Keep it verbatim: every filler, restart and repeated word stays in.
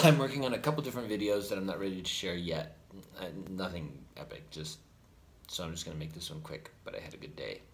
I'm working on a couple different videos that I'm not ready to share yet. Uh, nothing epic, just so I'm just gonna make this one quick. But I had a good day.